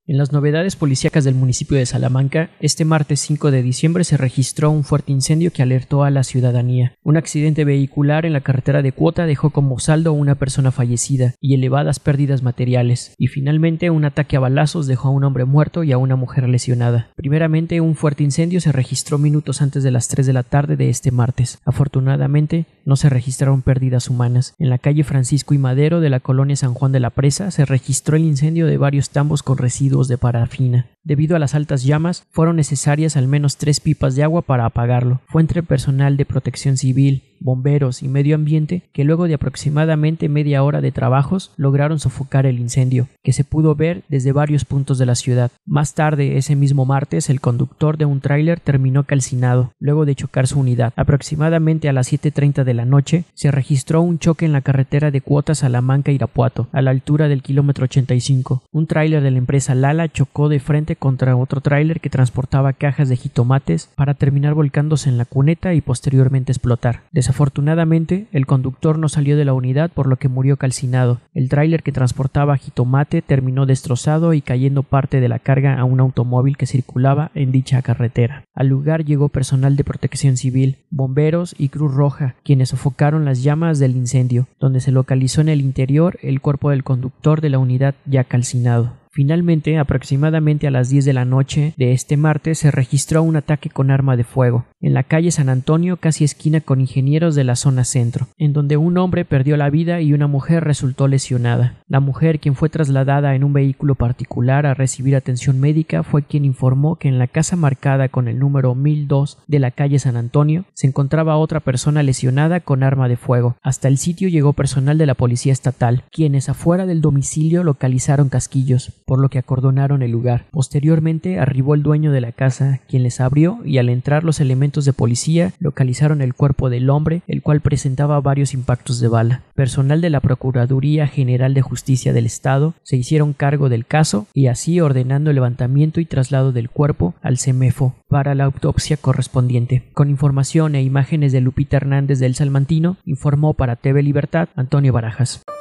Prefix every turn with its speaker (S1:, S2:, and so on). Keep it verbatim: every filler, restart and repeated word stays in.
S1: En las novedades policíacas del municipio de Salamanca, este martes cinco de diciembre se registró un fuerte incendio que alertó a la ciudadanía. Un accidente vehicular en la carretera de Cuota dejó como saldo a una persona fallecida y elevadas pérdidas materiales, y finalmente un ataque a balazos dejó a un hombre muerto y a una mujer lesionada. Primeramente, un fuerte incendio se registró minutos antes de las tres de la tarde de este martes. Afortunadamente, no se registraron pérdidas humanas. En la calle Francisco y Madero de la colonia San Juan de la Presa se registró el incendio de varios tambos con residuos de parafina. Debido a las altas llamas, fueron necesarias al menos tres pipas de agua para apagarlo. Fue entre personal de protección civil, bomberos y medio ambiente que luego de aproximadamente media hora de trabajos lograron sofocar el incendio, que se pudo ver desde varios puntos de la ciudad. Más tarde, ese mismo martes, el conductor de un tráiler terminó calcinado, luego de chocar su unidad. Aproximadamente a las siete treinta de la noche, se registró un choque en la carretera de Cuota Salamanca-Irapuato, a la altura del kilómetro ochenta y cinco. Un tráiler de la empresa Lala chocó de frente contra otro tráiler que transportaba cajas de jitomates para terminar volcándose en la cuneta y posteriormente explotar. Desafortunadamente, el conductor no salió de la unidad, por lo que murió calcinado. El tráiler que transportaba jitomate terminó destrozado y cayendo parte de la carga a un automóvil que circulaba en dicha carretera. Al lugar llegó personal de protección civil, bomberos y Cruz Roja, quienes sofocaron las llamas del incendio, donde se localizó en el interior el cuerpo del conductor de la unidad ya calcinado. Finalmente, aproximadamente a las diez de la noche de este martes, se registró un ataque con arma de fuego en la calle San Antonio, casi esquina con Ingenieros de la zona centro, en donde un hombre perdió la vida y una mujer resultó lesionada. La mujer, quien fue trasladada en un vehículo particular a recibir atención médica, fue quien informó que en la casa marcada con el número mil dos de la calle San Antonio se encontraba otra persona lesionada con arma de fuego. Hasta el sitio llegó personal de la policía estatal, quienes afuera del domicilio localizaron casquillos, por lo que acordonaron el lugar. Posteriormente arribó el dueño de la casa, quien les abrió, y al entrar los elementos de policía localizaron el cuerpo del hombre, el cual presentaba varios impactos de bala. Personal de la Procuraduría General de Justicia del Estado se hicieron cargo del caso y así ordenando el levantamiento y traslado del cuerpo al CEMEFO para la autopsia correspondiente. Con información e imágenes de Lupita Hernández del Salmantino, informó para T V Libertad Antonio Barajas.